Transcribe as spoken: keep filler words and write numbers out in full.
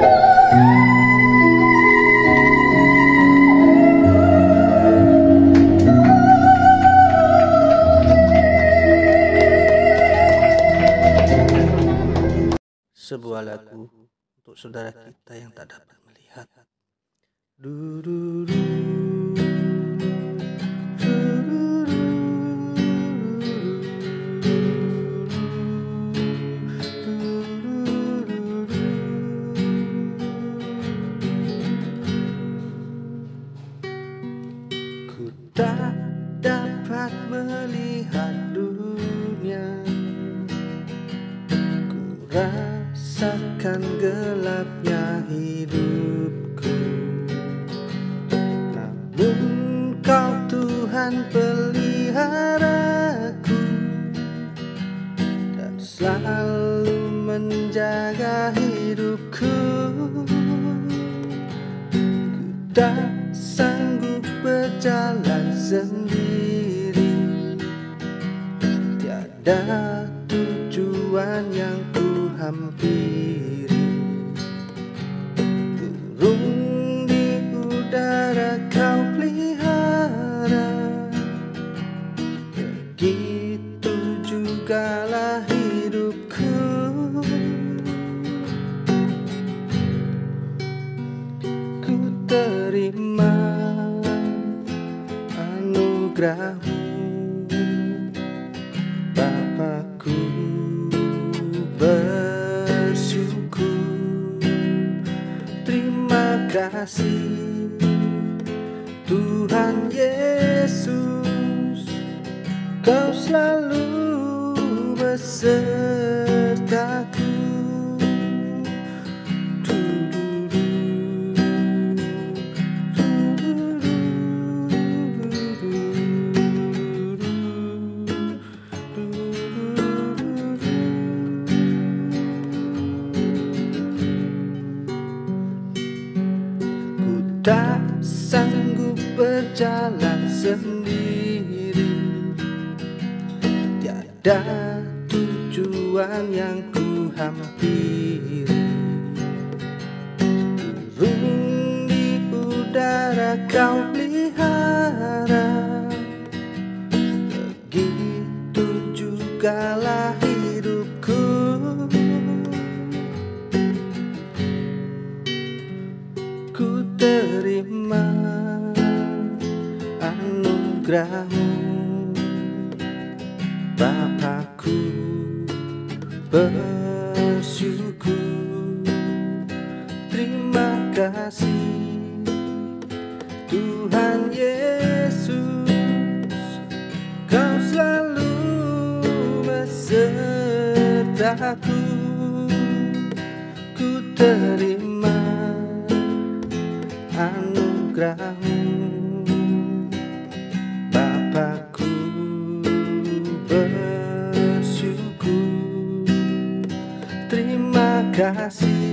Sebuah lagu untuk saudara kita yang tak dapat melihat. Du, du, du. Ku tak dapat melihat dunia, ku rasakan gelapnya hidupku, namun Kau Tuhan peliharaku dan selalu menjaga hidupku. Ku tak sanggup berjalan sendiri, tiada tujuan yang ku hampiri. Burung di udara Kau pelihara, begitu jugalah hidupku. Ku terima anugerah-Mu, Bapakku, bersyukur. Terima kasih Tuhan Yesus, Kau selalu besertaku. Tak sanggup berjalan sendiri, tiada tujuan yang ku hampiri. Burung di udara Kau pelihara, begitu jugalah hidupku. Ku terima anugerah-Mu, Bapakku, bersyukur. Terima kasih Tuhan Yesus, Kau selalu besertaku. Ku terima anugerah-Mu, Bapakku, bersyukur. Terima kasih